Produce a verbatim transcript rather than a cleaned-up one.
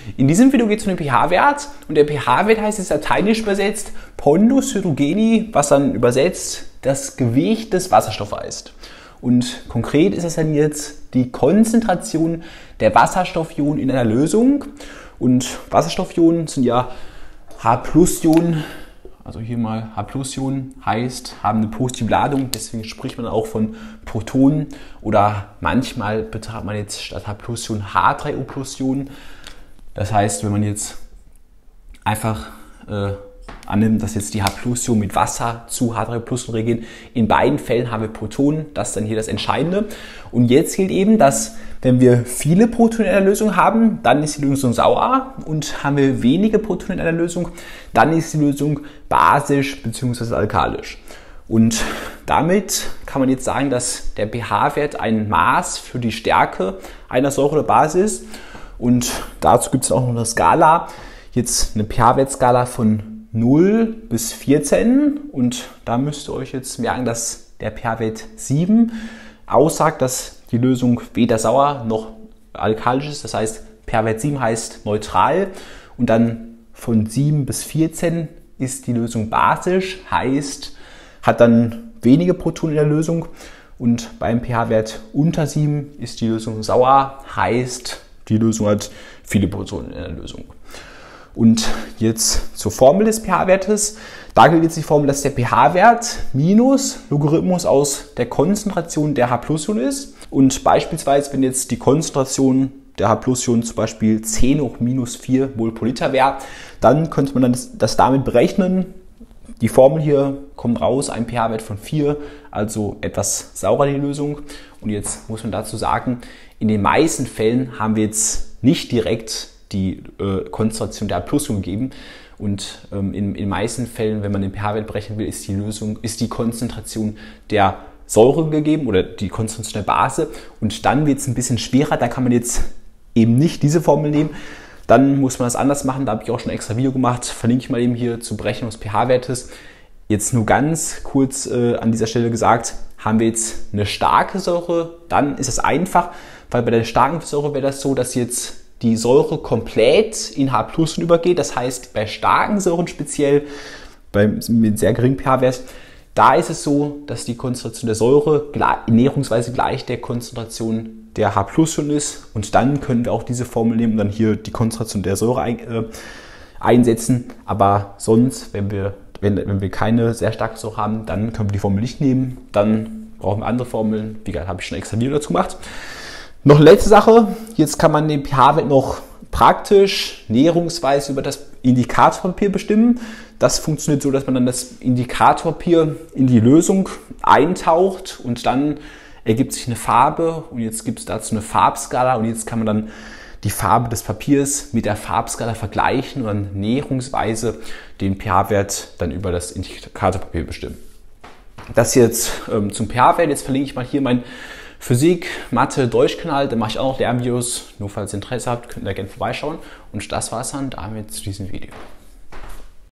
In diesem Video geht es um den pH-Wert und der pH-Wert heißt jetzt lateinisch übersetzt Pondus Hydrogeni, was dann übersetzt das Gewicht des Wasserstoffs heißt. Und konkret ist es dann jetzt die Konzentration der Wasserstoffionen in einer Lösung. Und Wasserstoffionen sind ja H-Plus-Ionen, also hier mal H-Plus-Ionen heißt, haben eine positive Ladung, deswegen spricht man auch von Protonen oder manchmal betrachtet man jetzt statt H-Plus-Ionen H drei O Plus-Ionen. Das heißt, wenn man jetzt einfach äh, annimmt, dass jetzt die H-Plus-Ionen mit Wasser zu H drei O Plus reagieren, in beiden Fällen haben wir Protonen, das ist dann hier das Entscheidende. Und jetzt gilt eben, dass wenn wir viele Protonen in einer Lösung haben, dann ist die Lösung sauer und haben wir wenige Protonen in einer Lösung, dann ist die Lösung basisch bzw. alkalisch. Und damit kann man jetzt sagen, dass der pH-Wert ein Maß für die Stärke einer Säure oder Base ist. Und dazu gibt es auch noch eine Skala, jetzt eine pH-Wertskala von null bis vierzehn. Und da müsst ihr euch jetzt merken, dass der pH-Wert sieben aussagt, dass die Lösung weder sauer noch alkalisch ist. Das heißt, pH-Wert sieben heißt neutral. Und dann von sieben bis vierzehn ist die Lösung basisch, heißt, hat dann wenige Protonen in der Lösung. Und beim pH-Wert unter sieben ist die Lösung sauer, heißt, die Lösung hat viele Protonen in der Lösung. Und jetzt zur Formel des pH-Wertes. Da gilt jetzt die Formel, dass der pH-Wert minus Logarithmus aus der Konzentration der H-Plus-Ionen ist. Und beispielsweise, wenn jetzt die Konzentration der H-Plus-Ionen zum Beispiel zehn hoch minus vier Mol pro Liter wäre, dann könnte man dann das, das damit berechnen. Die Formel hier kommt raus, ein pH-Wert von vier, also etwas saurer die Lösung. Und jetzt muss man dazu sagen, in den meisten Fällen haben wir jetzt nicht direkt die äh, Konzentration der H-Plus-Ionen gegeben. Und ähm, in, in den meisten Fällen, wenn man den pH-Wert berechnen will, ist die Lösung, ist die Konzentration der Säure gegeben oder die Konzentration der Base. Und dann wird es ein bisschen schwerer, da kann man jetzt eben nicht diese Formel nehmen. Dann muss man das anders machen, da habe ich auch schon ein extra Video gemacht, verlinke ich mal eben hier zur Berechnung des pH-Wertes. Jetzt nur ganz kurz äh, an dieser Stelle gesagt, haben wir jetzt eine starke Säure, dann ist es einfach, weil bei der starken Säure wäre das so, dass jetzt die Säure komplett in H+ übergeht. Das heißt, bei starken Säuren speziell, bei, mit sehr geringem pH-Wert, da ist es so, dass die Konzentration der Säure näherungsweise gleich der Konzentration der H+ ist. Und dann können wir auch diese Formel nehmen und dann hier die Konzentration der Säure ein, äh, einsetzen. Aber sonst, wenn wir, wenn, wenn wir keine sehr starke Säure haben, dann können wir die Formel nicht nehmen. Dann brauchen wir andere Formeln. Wie gesagt, habe ich schon ein extra Video dazu gemacht. Noch eine letzte Sache, jetzt kann man den pH-Wert noch praktisch näherungsweise über das Indikatorpapier bestimmen. Das funktioniert so, dass man dann das Indikatorpapier in die Lösung eintaucht und dann ergibt sich eine Farbe und jetzt gibt es dazu eine Farbskala und jetzt kann man dann die Farbe des Papiers mit der Farbskala vergleichen und dann näherungsweise den pH-Wert dann über das Indikatorpapier bestimmen. Das jetzt ähm, zum pH-Wert, jetzt verlinke ich mal hier mein Physik, Mathe, Deutsch-Kanal, da mache ich auch noch Lernvideos. Nur falls ihr Interesse habt, könnt ihr gerne vorbeischauen. Und das war's dann damit zu diesem Video.